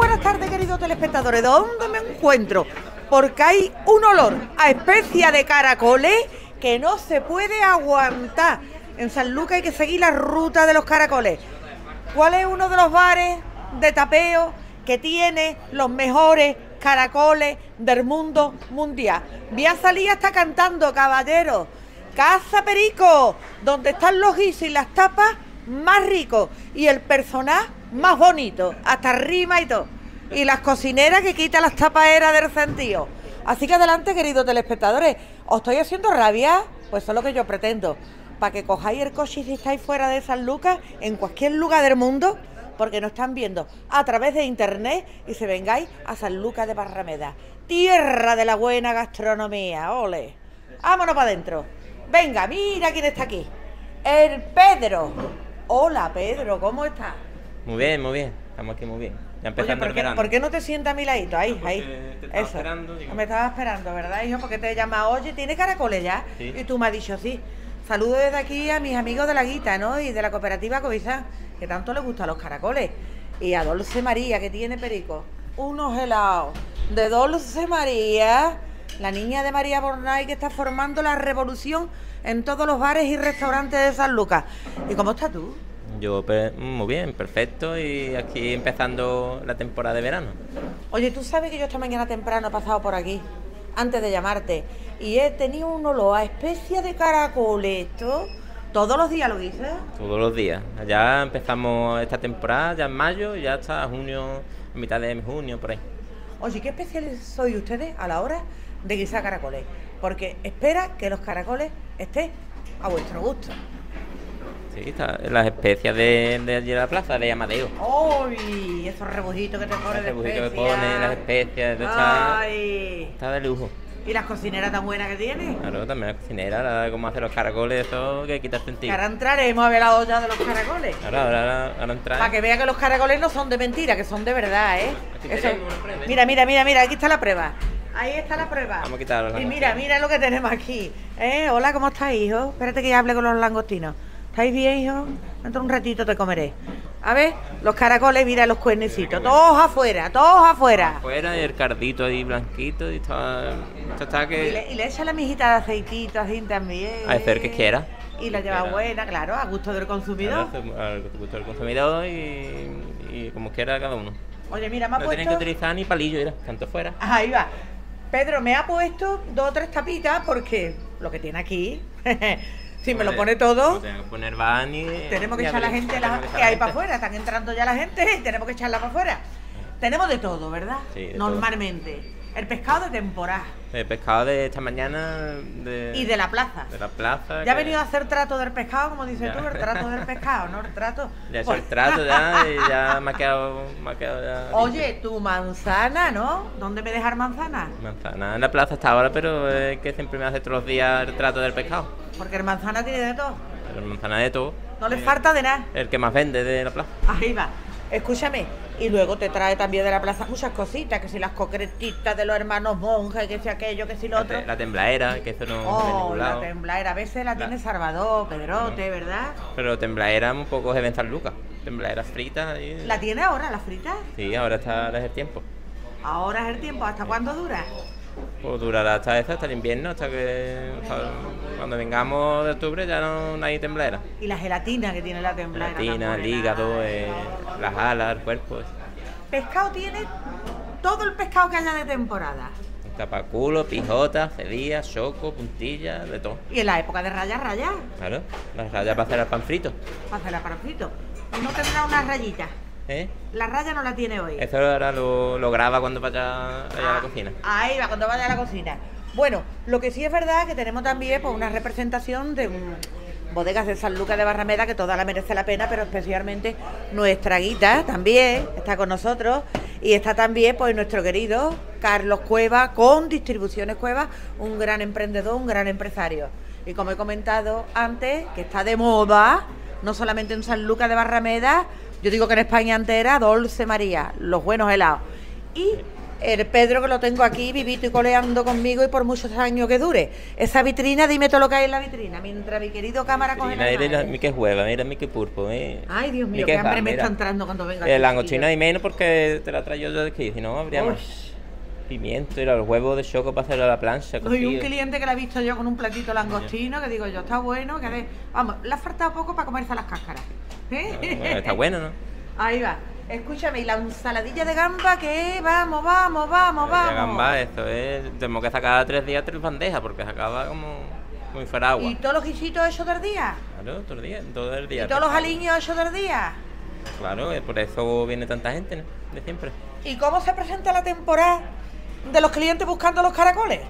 buenas tardes, queridos telespectadores. ¿Dónde me encuentro? Porque hay un olor a especia de caracoles que no se puede aguantar. En Sanlúcar hay que seguir la ruta de los caracoles. ¿Cuál es uno de los bares de tapeo que tiene los mejores caracoles del mundo mundial? Voy a salir hasta cantando, caballeros. Casa Perico, donde están los guisos y las tapas más ricos y el personal más bonito, hasta rima y todo. Y las cocineras que quitan las tapaderas del sentido. Así que adelante, queridos telespectadores. ¿Os estoy haciendo rabia? Pues eso es lo que yo pretendo. Para que cojáis el coche si estáis fuera de Sanlúcar, en cualquier lugar del mundo, porque nos están viendo a través de internet y se vengáis a Sanlúcar de Barrameda, tierra de la buena gastronomía. ¡Ole! Vámonos para adentro. Venga, mira quién está aquí. El Pedro. Hola, Pedro, ¿cómo estás? Muy bien, muy bien. Estamos aquí muy bien. Ya empezando el verano. ¿Por qué no te sientas a mi ladito? Ahí, ahí. Te estaba esperando. Digo. Me estaba esperando, ¿verdad, hijo? Porque te he llamado, oye, ¿tiene caracoles ya? Sí. Y tú me has dicho sí. Saludo desde aquí a mis amigos de la Guita, ¿no? Y de la cooperativa Covizán, que tanto les gustan los caracoles. Y a Dulce María, que tiene Perico. Unos helados de Dulce María, la niña de María Bornay, que está formando la revolución en todos los bares y restaurantes de Sanlúcar. ¿Y cómo estás tú? Yo muy bien, perfecto, y aquí empezando la temporada de verano. Oye, tú sabes que yo esta mañana temprano he pasado por aquí, antes de llamarte, y he tenido un olor a especia de caracoles. ¿Esto todos los días lo dices? Todos los días. Ya empezamos esta temporada, ya en mayo, y ya hasta junio, mitad de junio, por ahí. Oye, ¿qué especiales sois ustedes a la hora de guisar caracoles? Porque espera que los caracoles estén a vuestro gusto. Sí, las especias de allí de la plaza, de Amadeo. ¡Uy! Esos rebujitos que te ponen de especias. Que pone, las especias, está de lujo. ¿Y las cocineras tan buenas que tiene? Claro, también la cocinera, cómo hacer los caracoles, eso que quitas sentido. Ahora entraremos a ver la olla de los caracoles. Ahora entrar. Para que vea que los caracoles no son de mentira, que son de verdad, ¿eh? Eso. Mira, aquí está la prueba. Ahí está la prueba. Vamos a quitarlo. Y mira lo que tenemos aquí. Hola, ¿cómo estás, hijo? Espérate que ya hable con los langostinos. ¿Estáis bien, hijo? Dentro de un ratito te comeré. A ver, los caracoles, mira los cuernecitos. Todos afuera, todos afuera. Afuera y el cardito ahí blanquito y está que... Y le echa la mijita de aceitito así también. A hacer que quiera. Y la lleva buena, claro, a gusto del consumidor. Claro, a gusto del consumidor y como quiera cada uno. Oye, mira, me ha no puesto... tienen que utilizar ni palillo, mira, tanto fuera. Ahí va. Pedro, me ha puesto 2 o 3 tapitas porque lo que tiene aquí... Si me lo pone todo, tenemos que poner van y... Tenemos que echar a la gente que hay para afuera. Están entrando ya la gente y tenemos que echarla para afuera. Tenemos de todo, ¿verdad? Sí, de normalmente. Todo. El pescado de temporada. El pescado de esta mañana... Y de la plaza. De la plaza. Ya ha venido a hacer trato del pescado, como dices tú, el trato del pescado, ¿no? El trato... Ya he hecho el trato ya y ya me ha quedado ya... Oye, tu manzana, ¿no? ¿Dónde me dejas manzana? Manzana en la plaza hasta ahora, pero es que siempre me hace todos los días el trato del pescado. Porque el manzana tiene de todo. El manzana de todo. No le falta de nada. El que más vende de la plaza. Ahí va. Escúchame, y luego te trae también de la plaza muchas cositas, que si las concretitas de los hermanos monjes, que si aquello, que si lo otro. La temblaera, que eso no se ve en ningún lado. La temblaera, a veces la tiene Salvador, Pedrote, ¿verdad? Pero temblaera un poco se ve en Sanlúcar. Temblaera frita y... ¿La tiene ahora, la frita? Sí, ahora es el tiempo. Ahora es el tiempo, ¿hasta cuándo dura? Pues durará hasta el invierno, hasta cuando vengamos de octubre ya no hay temblaera. ¿Y la gelatina que tiene la temblaera? Gelatina, el hígado, las alas, el cuerpo. Pescado tiene todo el pescado que haya de temporada. Tapaculo, pijota, cebilla, choco, puntilla, de todo. ¿Y en la época de rayas? Claro, las rayas para hacer el pan frito. Para hacer el pan frito. ¿No tendrá unas rayitas? La raya no la tiene hoy. Eso ahora lo graba cuando vaya a la cocina. Ahí va, cuando vaya a la cocina. Bueno, lo que sí es verdad que tenemos también pues, una representación de bodegas de Sanlúcar de Barrameda, que toda la merece la pena, pero especialmente nuestra Guita también está con nosotros. Y está también pues nuestro querido Carlos Cueva, con Distribuciones Cueva, un gran emprendedor, un gran empresario. Y como he comentado antes, que está de moda, no solamente en Sanlúcar de Barrameda, yo digo que en España entera, Dulce María, los buenos helados. Y El Pedro, que lo tengo aquí vivito y coleando conmigo y por muchos años que dure. Esa vitrina, dime todo lo que hay en la vitrina, mientras mi querido cámara coge la Mira, imagen. mi que juega, mira mi que pulpo. Ay, Dios mío, qué hambre me está entrando cuando venga aquí, El langostino chiquillo. hay menos porque te la traigo yo de aquí, si no habría más. Pimiento y los huevos de choco para hacerlo a la plancha. Hay un cocido. cliente que la he visto yo con un platito langostino, que digo yo, está bueno, vamos, le ha faltado poco para comerse las cáscaras. Bueno, está bueno, ¿no? Ahí va. Escúchame, y la ensaladilla de gamba que vamos. La gamba, esto es. Tenemos que sacar 3 días 3 bandejas porque se acaba como muy fuera agua. ¿Y todos los guisitos hechos del día? Claro, todo el día. ¿Y todos los aliños hechos del día? Claro, por eso viene tanta gente, ¿no? De siempre. ¿Y cómo se presenta la temporada de los clientes buscando los caracoles?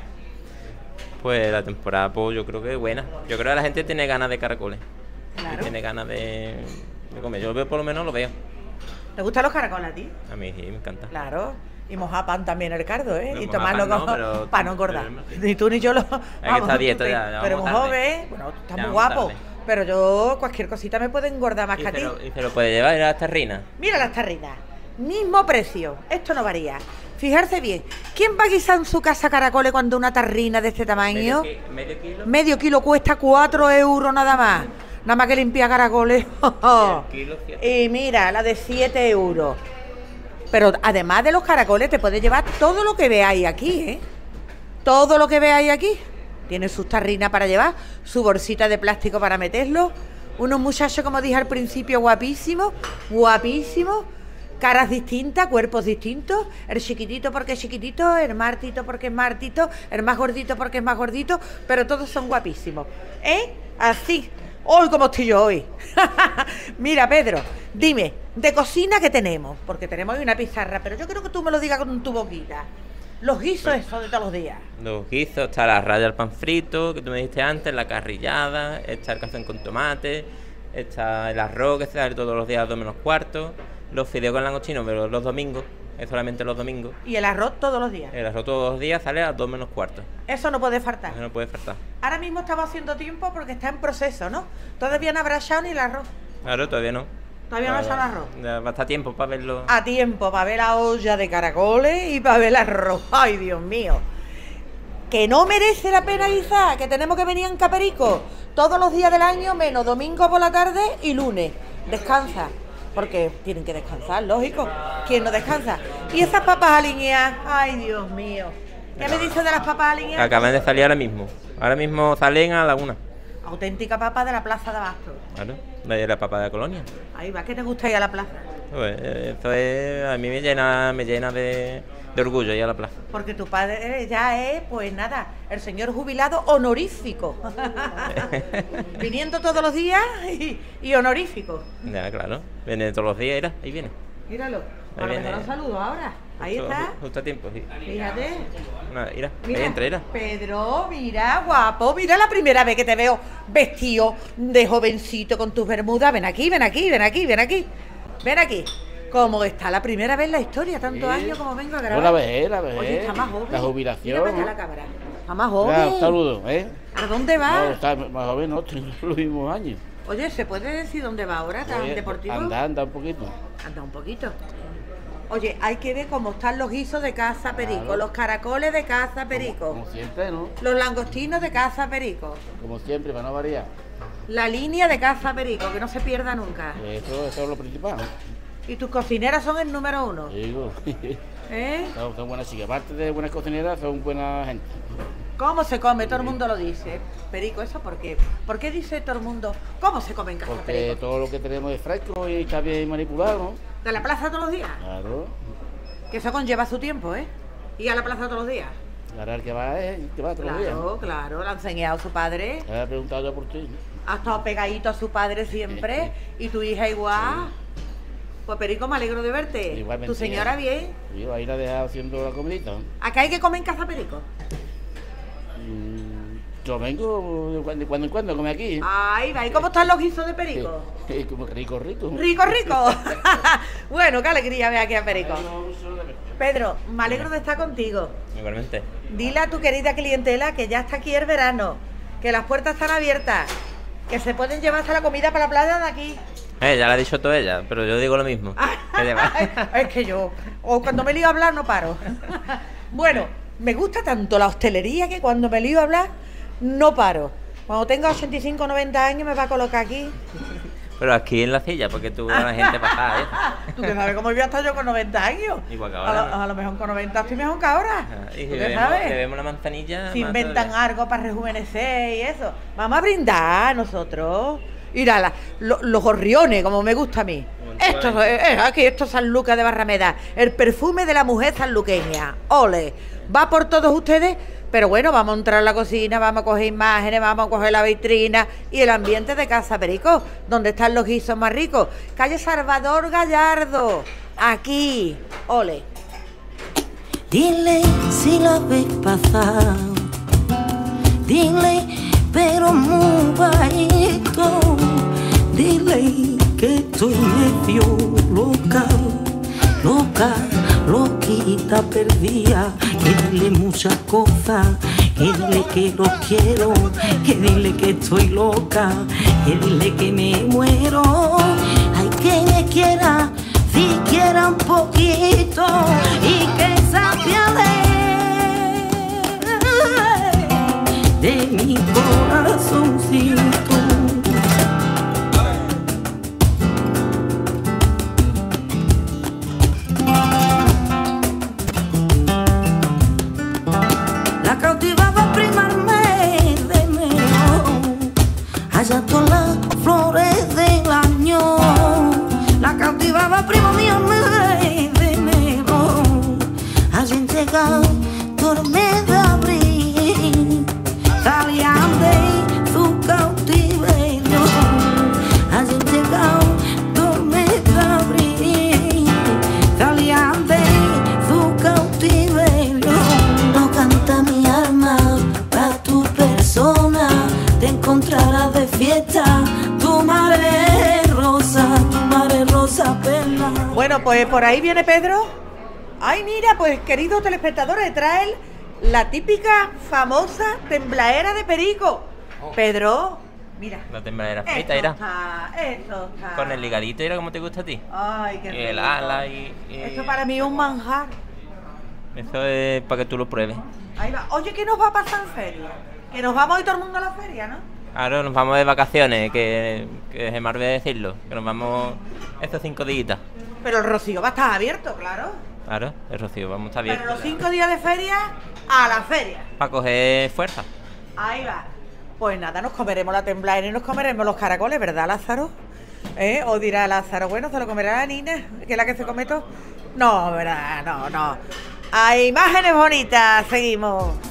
Pues la temporada, pues yo creo que es buena. Yo creo que la gente tiene ganas de caracoles. Claro. Y tiene ganas de comer. Yo por lo menos lo veo. ¿Te gustan los caracoles a ti? A mí sí, me encanta. Claro. Y mojar pan también el cardo, ¿eh? No, y mojar tomarlo pan no, como pero- para no engordar. pero- Ni tú ni yo lo... que está a dieta ya pero vamos muy tarde. joven, bueno, tú estás Ya muy vamos guapo. tarde. Pero yo, cualquier cosita me puede engordar más que a ti. Y se lo puede llevar a las terrinas. Mira las tarrinas. Mismo precio. Esto no varía. Fijarse bien. ¿Quién va a guisar en su casa caracoles cuando una tarrina de este tamaño? Medio kilo. Medio kilo cuesta 4 euros nada más. Nada más que limpiar caracoles. Y el kilo, 7. Y mira, la de 7 euros. Pero además de los caracoles, te puedes llevar todo lo que veáis aquí, ¿eh? Todo lo que veáis aquí. Tiene sus tarrinas para llevar, su bolsita de plástico para meterlo. Unos muchachos, como dije al principio, guapísimos, guapísimos. Caras distintas, cuerpos distintos. El chiquitito porque es chiquitito, el martito porque es martito, el más gordito porque es más gordito, pero todos son guapísimos. ¿Eh? Así. Hoy como estoy yo hoy. Mira, Pedro, dime, de cocina ¿qué tenemos? Porque tenemos ahí una pizarra, pero yo creo que tú me lo digas con tu boquita. Los guisos esos de todos los días. Los guisos, está la raya al pan frito, que tú me dijiste antes, la carrillada, está el café con tomate, está el arroz que se sale todos los días a 2 menos cuarto, los fideos con langostino, pero los domingos, es solamente los domingos. Y el arroz todos los días. El arroz todos los días sale a 2 menos cuarto. Eso no puede faltar. Eso no puede faltar. Ahora mismo estamos haciendo tiempo porque está en proceso, ¿no? Todavía no habrá echado ni el arroz. Claro, todavía no. Todavía no ha echado el arroz. Ya va a estar tiempo para verlo. A tiempo para ver la olla de caracoles y para ver el arroz. Ay, Dios mío. Que no merece la pena guisar, que tenemos que venir en Caperico todos los días del año, menos domingo por la tarde y lunes. Descansa, porque tienen que descansar, lógico. ¿Quién no descansa? Y esas papas aliñadas, ay, Dios mío. ¿Qué me dices de las papas aliñadas? Acaban de salir ahora mismo. Ahora mismo salen a la 1. Auténtica papa de la Plaza de Abasto. Claro, de la papa de la colonia. Ahí va, ¿qué te gusta ir a la plaza? Pues, esto es, a mí me llena de orgullo ir a la plaza. Porque tu padre ya es, pues nada, el señor jubilado honorífico. Viniendo todos los días y honorífico. Ya, claro. Viene todos los días, mira, ahí viene. Míralo. A lo viene. mejor un saludo ahora. Ahí está. Justo a tiempo, sí. Fíjate. Mira, Mira, ahí entra, mira. Pedro, mira, guapo. Mira la primera vez que te veo vestido de jovencito con tus bermudas. Ven aquí, ven aquí, ven aquí, ven aquí. Ven aquí. Como está la primera vez en la historia, tantos Sí. años como vengo a grabar. No, la vejez, la vejez. Oye, está más joven. La jubilación. Mira para acá la cámara. Está más Ya, joven. un saludo, ¿eh? ¿A dónde va? No, está más joven, no, tengo los mismos años. Oye, ¿se puede decir dónde va ahora? ¿Tan Oye, deportivo? anda un poquito. Anda un poquito. Oye, hay que ver cómo están los guisos de Casa Perico, Claro. los caracoles de Casa Perico, Como siempre, ¿no? los langostinos de Casa Perico, Como siempre, para no variar. la línea de Casa Perico, que no se pierda nunca. Eso es lo principal. Y tus cocineras son el número 1. Digo, ¿Eh? son buenas chicas. Aparte de buenas cocineras, son buena gente. ¿Cómo se come? Todo el mundo lo dice. Perico, ¿eso por qué? ¿Por qué dice todo el mundo? ¿Cómo se come en Casa Porque Perico? todo lo que tenemos es fresco y está bien manipulado, ¿no? ¿De la plaza todos los días? Claro. Que eso conlleva su tiempo, ¿eh? ¿Y a la plaza todos los días? Ahora el que va es el que va todos los días. Claro, claro, le ha enseñado su padre. Me ha preguntado yo por ti. Ha estado pegadito a su padre siempre. Y tu hija igual. Pues Perico, me alegro de verte. Igualmente. Tu señora bien. Yo ahí la he dejado haciendo la comidita. ¿no? Acá hay que comer en Casa Perico. Yo vengo de cuando en cuando a comer aquí. Ay, va. ¿Y cómo están los guisos de Perico? Como rico, rico. Rico, rico. Bueno, qué alegría ver aquí a Perico. Pedro, me alegro de estar contigo. Igualmente. Dile a tu querida clientela que ya está aquí el verano, que las puertas están abiertas, que se pueden llevar hasta la comida para la playa de aquí. Ya lo ha dicho todo ella, pero yo digo lo mismo. ¿Qué te va? Es que yo, o cuando me lío a hablar no paro. Bueno, me gusta tanto la hostelería que cuando me lío a hablar no paro. Cuando tenga 85 o 90 años me va a colocar aquí. Pero aquí en la silla, porque tú a la gente pasada, ¿eh? ¿Tú qué sabes cómo voy a estar yo con 90 años? Igual que ahora. A lo mejor con 90 estoy mejor que ahora. Y ¿Tú si qué sabes? le vemos la manzanilla... Si más inventan todavía. algo para rejuvenecer y eso. Vamos a brindar nosotros. Mira, los gorriones, como me gusta a mí. Esto aquí, esto es San Lucas de Barrameda. El perfume de la mujer sanluqueña. Ole. Va por todos ustedes, pero bueno, vamos a entrar a la cocina, vamos a coger imágenes, vamos a coger la vitrina y el ambiente de Casa Perico, donde están los guisos más ricos. Calle Salvador Gallardo. Aquí. Ole. Dile si la ves pasar, dile pero muy bajito, dile que estoy medio loca, loca, loquita perdida, que dile muchas cosas, que dile que lo quiero, que dile que estoy loca, que dile que me muero, hay que me quiera, siquiera un poquito y que se apiade de mi corazoncito. La cautivaba primarme de enero, allá todas las flores del año. La cautivaba primo mío de enero, allá en llegar torme de abril, salían de su cautiverio, allá en llegar torme de abril, salían de su cautiverio. No canta mi alma pa' tu persona, te encontrarás de fiesta, tu madre rosa perla. Bueno, pues por ahí viene Pedro. Ay, mira, pues queridos telespectadores, trae la típica famosa tembladera de Perico. Pedro, mira. La tembladera Esto frita, era. Esto está. Con el ligadito, era como te gusta a ti. Ay, qué Y el rico. ala Esto para mí es un manjar. Eso es para que tú lo pruebes. Ahí va. Oye, ¿qué nos va a pasar en feria? Que nos vamos a ir todo el mundo a la feria, ¿no? Ahora nos vamos de vacaciones, que se me olvidó decirlo. Que nos vamos estos 5 días. Pero el Rocío va a estar abierto, claro. Claro, el Rocío, vamos a estar bien. Pero los 5 días de feria, a la feria. Para coger fuerza. Ahí va. Pues nada, nos comeremos la tembladera y nos comeremos los caracoles, ¿verdad, Lázaro? O dirá Lázaro, bueno, se lo comerá la Nina, que es la que se come todo. No, ¿verdad? No. Hay imágenes bonitas, seguimos.